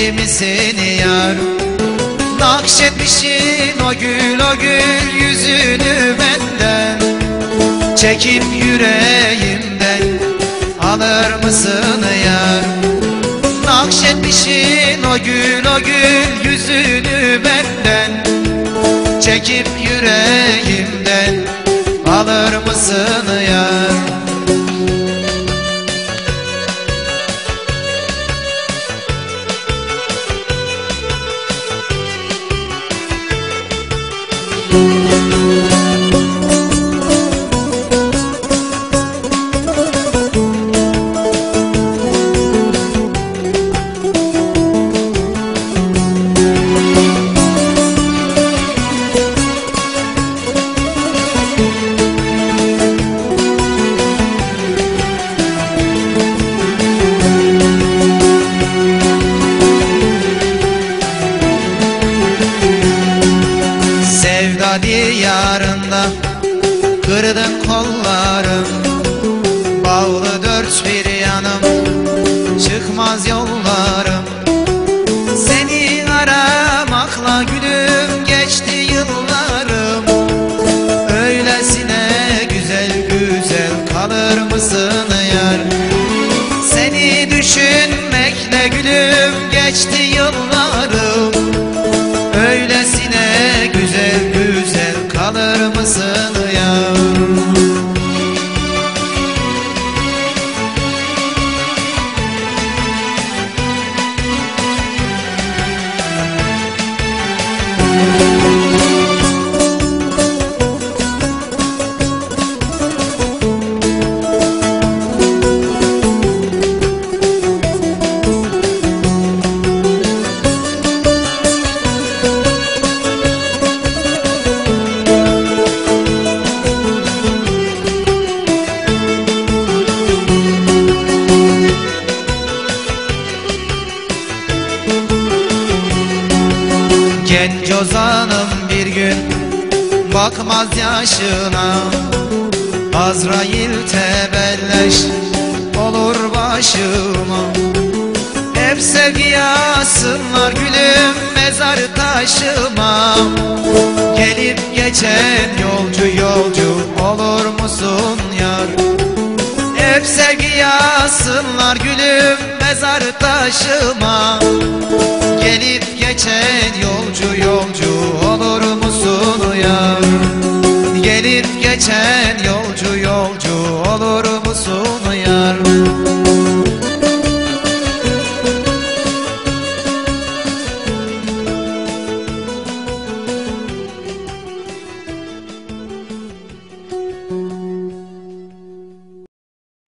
misin yar? Nakşetmişin o gül yüzünü benden, çekip yüreğimden alır mısın yar? Nakşetmişin o gül yüzünü benden, çekip yüreğimden alır mısın yar? Sevda diyarında kırdın kollarım, bağlı dört bir yanım, çıkmaz yollarım. Seni aramakla gülüm geçti yıllarım. Öylesine güzel güzel kalır mısın yar? Seni düşünmekle gülüm geçti yıllarım. Öylesine güzel güzel kalır mısın yar? Genç ozanım bir gün bakmaz yaşına, Azrail tebelleş olur başıma. Hep sevgi yazsınlar gülüm mezar taşıma. Gelip geçen yolcu olur musun yar? Hep sevgi yazsınlar gülüm mezar taşıma. Gelip geçen yolcu olur musun yar? Gelip geçen yolcu olur